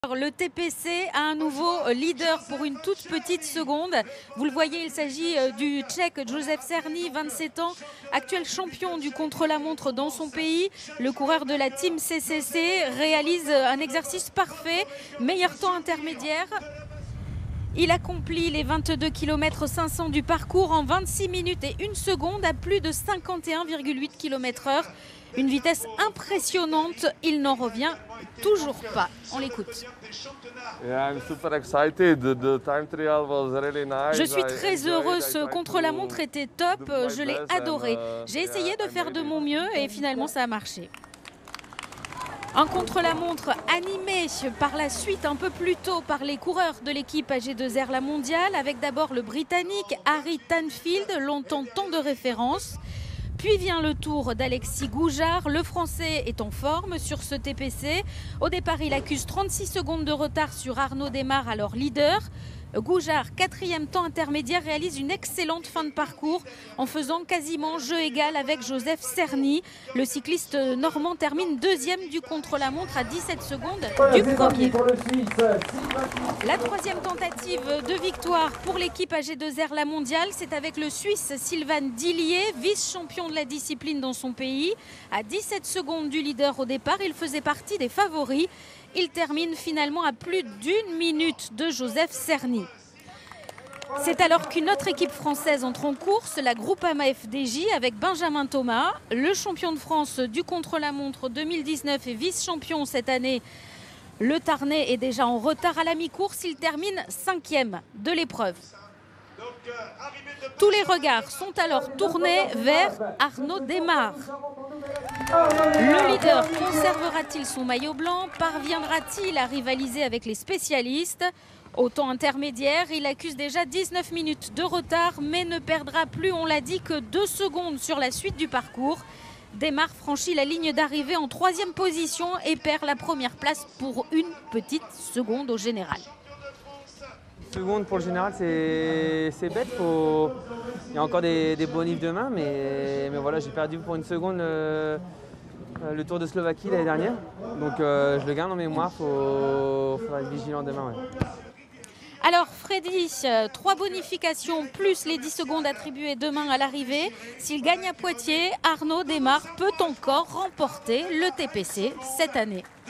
Le TPC a un nouveau leader pour une toute petite seconde. Vous le voyez, il s'agit du Tchèque Josef Černý, 27 ans, actuel champion du contre-la-montre dans son pays. Le coureur de la Team CCC réalise un exercice parfait, meilleur temps intermédiaire. Il accomplit les 22 km 500 du parcours en 26 minutes et 1 seconde à plus de 51,8 km/h. Une vitesse impressionnante, il n'en revient toujours pas. On l'écoute. Je suis très heureux, ce contre-la-montre était top, je l'ai adoré. J'ai essayé de faire de mon mieux et finalement ça a marché. Un contre-la-montre animé par la suite un peu plus tôt par les coureurs de l'équipe AG2R La Mondiale, avec d'abord le Britannique Harry Tanfield, longtemps temps de référence. Puis vient le tour d'Alexis Goujard. Le Français est en forme sur ce TPC. Au départ, il accuse 36 secondes de retard sur Arnaud Démare, alors leader. Goujard, 4e temps intermédiaire, réalise une excellente fin de parcours en faisant quasiment jeu égal avec Josef Černý. Le cycliste normand termine 2e du contre-la-montre à 17 secondes du premier. La 3e tentative de victoire pour l'équipe AG2R La Mondiale, c'est avec le Suisse Sylvain Dillier, vice-champion de la discipline dans son pays. À 17 secondes du leader au départ, il faisait partie des favoris. Il termine finalement à plus d'1 minute de Josef Černý. C'est alors qu'une autre équipe française entre en course, la Groupama FDJ avec Benjamin Thomas, le champion de France du contre-la-montre 2019 et vice-champion cette année. Le Tarnais est déjà en retard à la mi-course, il termine 5e de l'épreuve. Tous les regards sont alors tournés vers Arnaud Démare. Le leader conservera-t-il son maillot blanc? Parviendra-t-il à rivaliser avec les spécialistes? Au temps intermédiaire, il accuse déjà 19 minutes de retard, mais ne perdra plus, on l'a dit, que 2 secondes sur la suite du parcours. Démare franchit la ligne d'arrivée en 3e position et perd la première place pour 1 petite seconde au général. Seconde pour le général, c'est bête. Il y a encore des bonifs demain, mais voilà, j'ai perdu pour 1 seconde le Tour de Slovaquie l'année dernière. Donc je le garde en mémoire, il faudra être vigilant demain. Ouais. Alors Freddy, 3 bonifications plus les 10 secondes attribuées demain à l'arrivée. S'il gagne à Poitiers, Arnaud Démare peut encore remporter le TPC cette année.